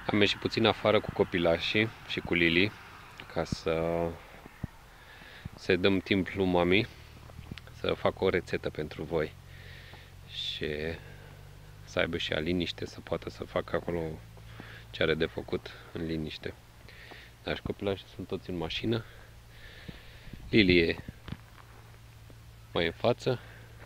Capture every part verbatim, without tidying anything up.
Am ieșit puțin afară cu copilașii și cu Lili ca să să dăm timp lui mami să facă o rețetă pentru voi și să aibă și ea liniște, să poată să facă acolo ce are de făcut în liniște. Dar și copilașii sunt toți în mașină. Lili e mai în față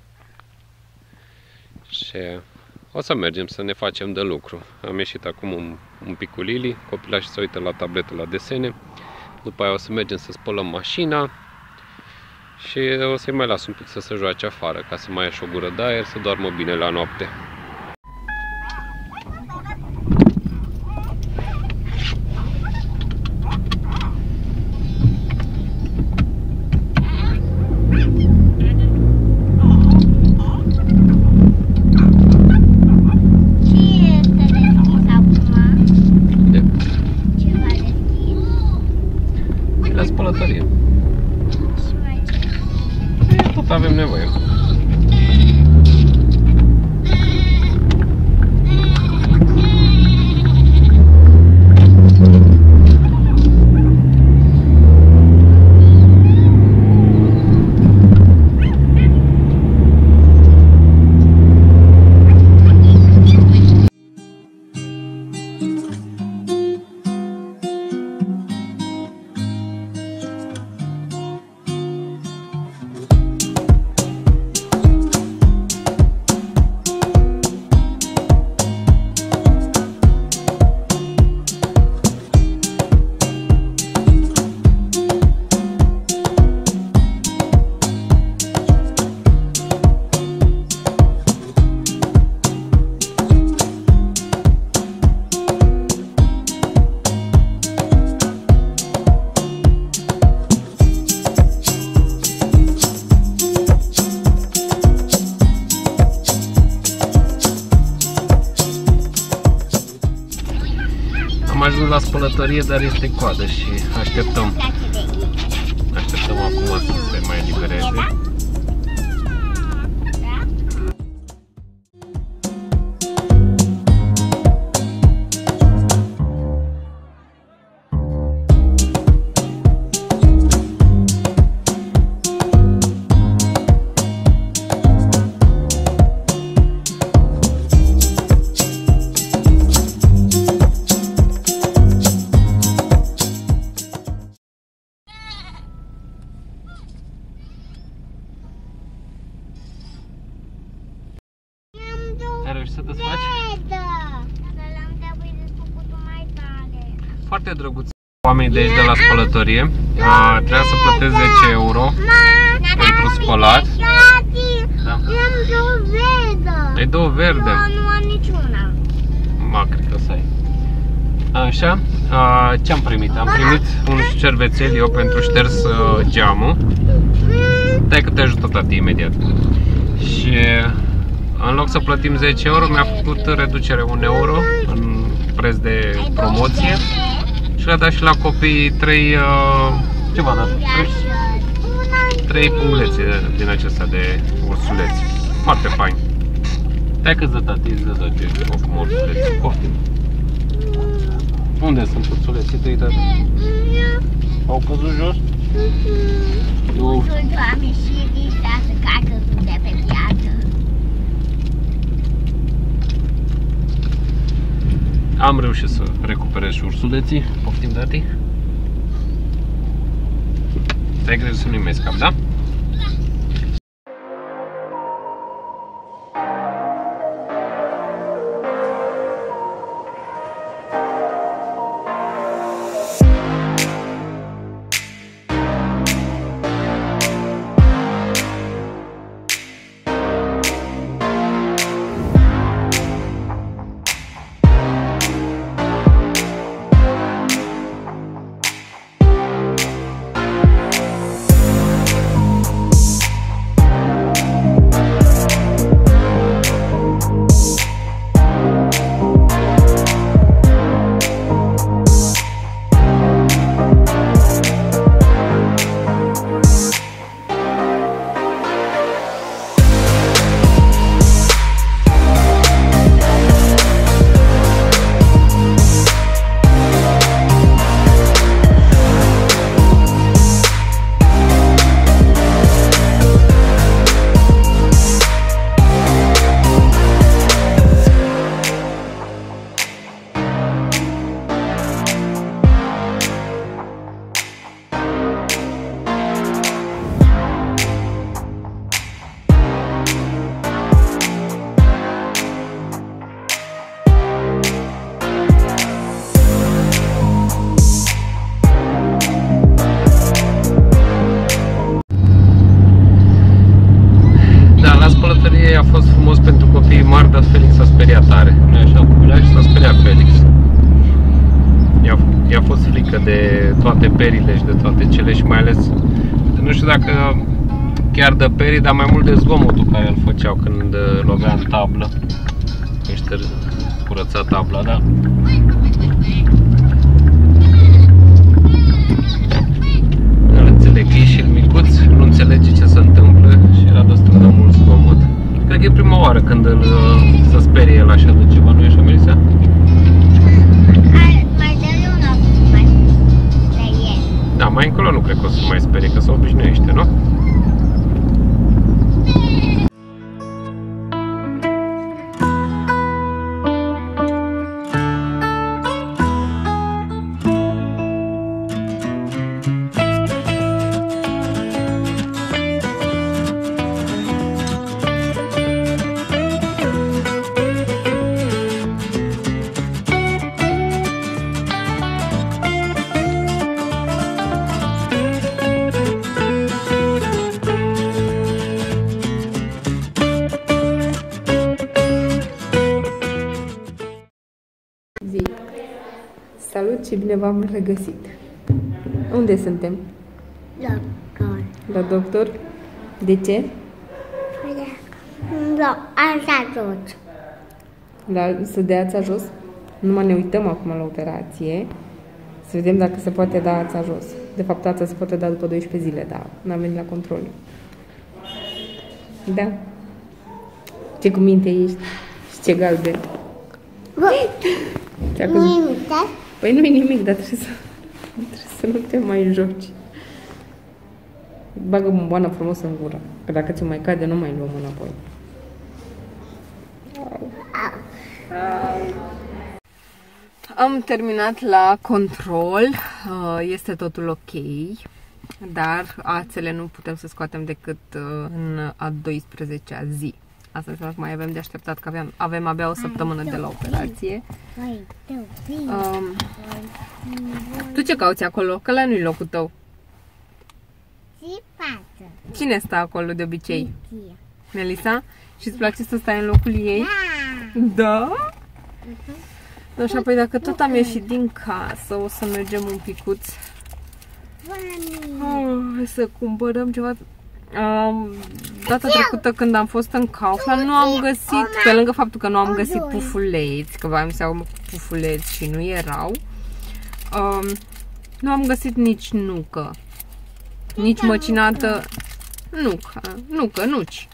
și o să mergem să ne facem de lucru. Am ieșit acum un, un pic cu Lili, copilașii se uită la tabletă la desene, după aia o să mergem să spălăm mașina și o să-i mai las un pic să se joace afară, ca să mai ia și o gură de aer, să doarmă bine la noapte. Spălătorie. Tot avem nevoie. Am ajuns la spălătorie, dar este coadă și așteptăm. Așteptăm acum să se mai elibereze. Ai reușit să desfaci? Da, dar am trebuit desfăcut-o mai tare. Foarte drăguț. Oamenii de aici de la spălătorie a, trebuia să plătesc zece euro pentru spălat. Da. Am două verde. Ai două verde? Nu, nu am niciuna. Ma, cred că să ai. Așa, ce am primit? Am primit un șervețel eu pentru șters uh, geamul. Dai că te ajută tati imediat. Și în loc să plătim zece euro, mi-a făcut reducere un euro în preț de promoție și le-a dat și la copii trei uh, ceva, da? trei punclețe din acestea de ursuleți. Foarte fain. Dai că-ți dă tati, îți dă tati o ursuleți. Poftim. Unde sunt ursuleții tăi, tati? Au căzut jos? Nu. Sunt oameni și ăștia să cacă de pe piață. Am reușit să recuperez și ursuleții. Poftim, tati? Stai grijă să nu-i mai scap, da? dar Felix s-a speriat tare. Nu așa, culea și s-a speriat Felix. I-a fost frică de toate perile și de toate cele și mai ales, nu știu dacă chiar de perii, dar mai mult de zgomotul care îl făceau când lovea în tablă. Niște curăța tabla, da? Îl înțeleg, e și micuț, nu înțelege ce se întâmplă și era destul de mult zgomot. Cred că e prima oară când îl se sperie el așa de ceva, nu e așa, Melissa? Da, mai încolo nu cred că o să mai sperie, că se obișnuiește, nu? Salut și bine v-am regăsit! Unde suntem? Doctor. La doctor? De ce? Da, așa tot. La, să dea ața jos? Numai ne uităm acum la operație să vedem dacă se poate da ața jos. De fapt, ața se poate da după doisprezece zile, dar n-am venit la control. Da. Ce cu minte ești? Și ce galben. Ce-a căzut? Nu-i nimic, da? Păi nu-i nimic, dar trebuie să, trebuie să nu te mai joci. Bagă bomboana frumos în gură, că dacă ți-o mai cade, nu mai luăm înapoi. Am terminat la control, este totul ok, dar ațele nu putem să scoatem decât în a douăsprezecea zi. Asta înseamnă că mai avem de așteptat, că avem, avem abia o săptămână de la operație. Um, tu ce cauți acolo? Că ăla nu-i locul tău. Cine stă acolo de obicei? Melissa? Și îți place să stai în locul ei? Da? Da? Așa, păi dacă tot am ieșit din casă, o să mergem un picuț. Oh, să cumpărăm ceva. Um, data trecută când am fost în Kaufland nu am găsit, pe lângă faptul că nu am găsit pufuleți, că v-am seama cu pufuleți și nu erau, um, nu am găsit nici nucă, nici măcinată, nucă, nucă, nuci,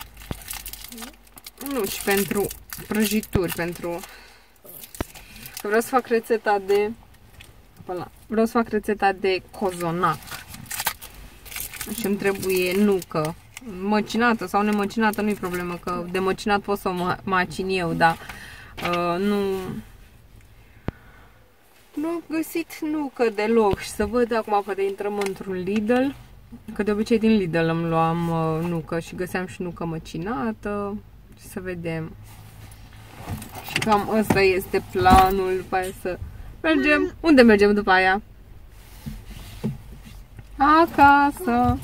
nuci pentru prăjituri, pentru, că vreau să fac rețeta de, vreau să fac rețeta de cozonac. Și îmi trebuie nucă, măcinată sau nemăcinată, nu-i problemă, că de măcinat pot să o macin eu, dar uh, nu, nu am găsit nucă deloc. Și să văd acum, poate intrăm într-un Lidl, că de obicei din Lidl îmi luam uh, nucă și găseam și nucă măcinată. Și să vedem. Și cam ăsta este planul, după aia să mergem. Unde mergem după aia? Acasă.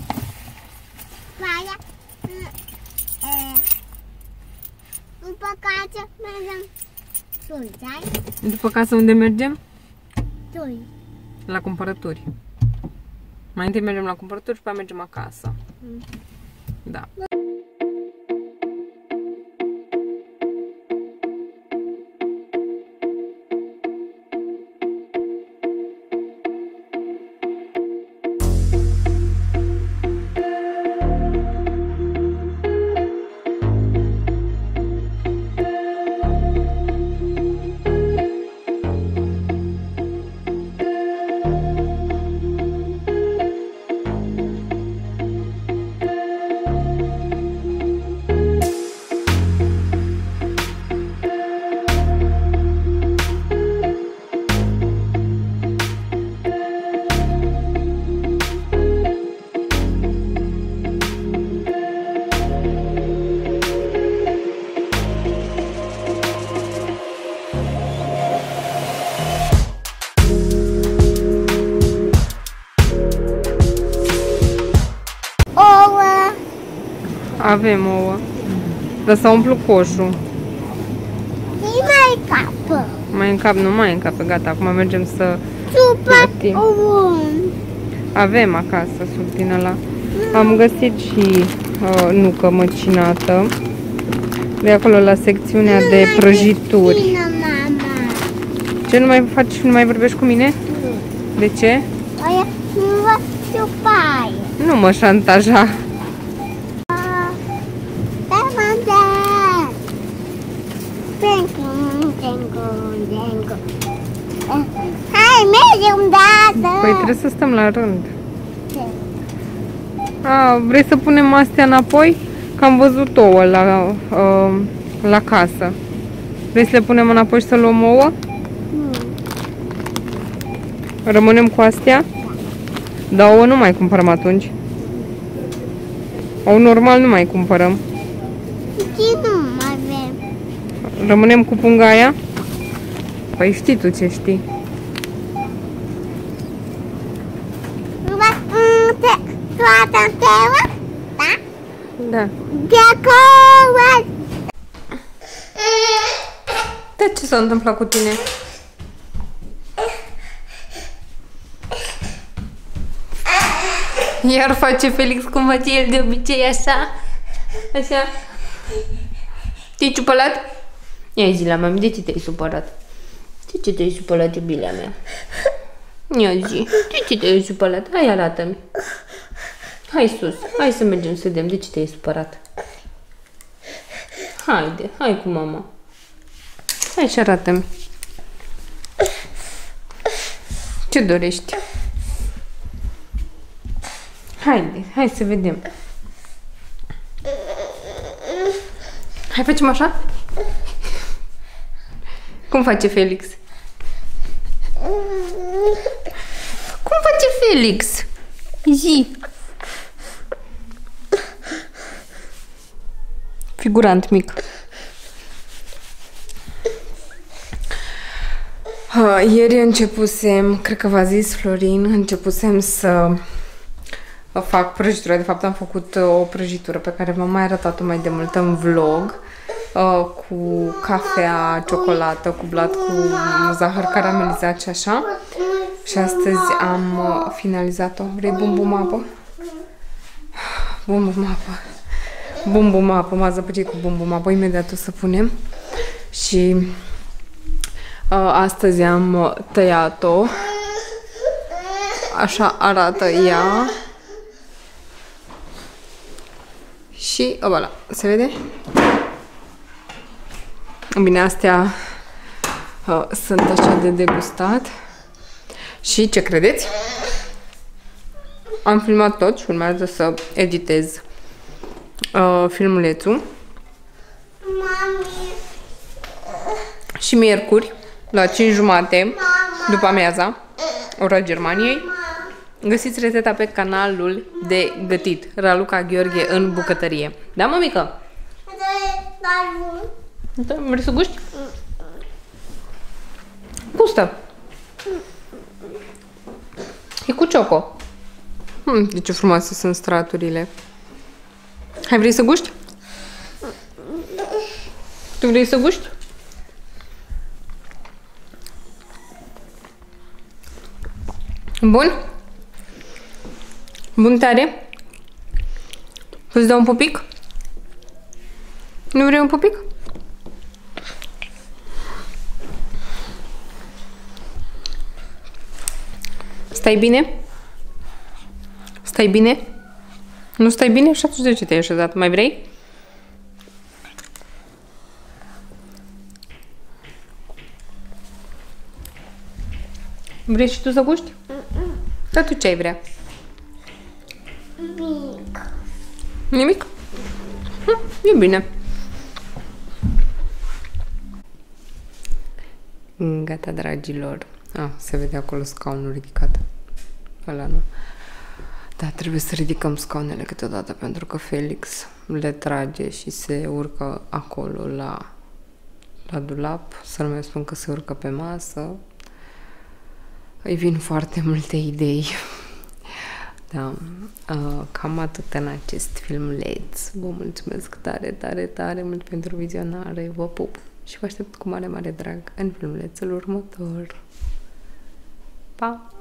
După casă mergem sus, După casă unde mergem? sus. La cumpărături. Mai întâi mergem la cumpărături și după aia mergem acasă. Mm. Da. Avem ouă. Dar s-a umplut coșul. Mai în cap, nu mai în cap, gata, acum mergem să Super gătim. bun. Avem acasă sub din ăla. Am găsit și uh, nucă măcinată. De acolo la secțiunea de prăjituri. Bine, mama. Ce, nu mai faci și nu mai vorbești cu mine? De ce? Aia nu vă ciupai. Nu mă șantaja. Hai, mergem dată! Păi trebuie să stăm la rând. A, vrei să punem astea înapoi? Că am văzut ouă la, uh, la casă. Vrei să le punem înapoi și să luăm ouă? Nu. Rămânem cu astea? Da, ouă nu mai cumpărăm atunci. Ou normal nu mai cumpărăm. Ce nu avem? Rămânem cu pungaia? Păi știi tu ce știi. Toată teua? Da? Da. De acolo! De ce s-a întâmplat cu tine? Iar face Felix cum face el de obicei, așa? Așa? Te-ai supărat? Ia zi la mami, de ce te-ai supărat? De ce te-ai supărat, iubirea mea? Ia zi, de ce te-ai supărat? Hai, arată-mi. Hai sus, hai să mergem să vedem de ce te-ai supărat. Haide, hai cu mama. Hai și arată-mi. Ce dorești? Haide, hai să vedem. Hai, facem așa? Cum face Felix? Cum face Felix? Zi. Figurant mic. Uh, ieri începusem, cred că v-a zis Florin, începusem să fac prăjitură. De fapt am făcut uh, o prăjitură pe care v-am mai arătat-o mai de mult în vlog. Uh, cu cafea, ciocolată, cu blat, cu zahăr caramelizat și așa. Și astăzi am uh, finalizat-o. Vrei bum bum apă? Bum bum apă. Bum bum apă. M-a zăpăcit cu bum bum apă. Imediat o să punem. Și uh, astăzi am tăiat-o. Așa arată ea. Și, voilà, se vede? Bine, astea uh, sunt așa de degustat. Și ce credeți? Am filmat tot și urmează să editez uh, filmulețul. Mami. Și miercuri, la cinci jumate, după amiaza, ora Germaniei, găsiți rețeta pe canalul de gătit, Raluca Gheorghe în bucătărie. Da, mămică? Da, vrei să guști? Gustă! E cu cioco. Hmm, de ce frumoase sunt straturile. Hai, vrei să guști? Tu vrei să guști? Bun? Bun tare? Să-ți dau un pupic? Nu vrei un pupic? Stai bine? Stai bine? Nu stai bine? Și atunci de ce te-ai așezat? Mai vrei? Vrei și tu să guști? Dar tu ce ai vrea? Nimic. Nimic? Hm, e bine. Gata, dragilor. Ah, se vede acolo scaunul ridicat. Ăla nu. Da, trebuie să ridicăm scaunele câteodată pentru că Felix le trage și se urcă acolo la, la dulap. Să nu mai spun că se urcă pe masă. Îi vin foarte multe idei. Da, uh, cam atât în acest filmuleț. Vă mulțumesc tare, tare, tare mult pentru vizionare. Vă pup și vă aștept cu mare, mare drag în filmulețul următor. Pa!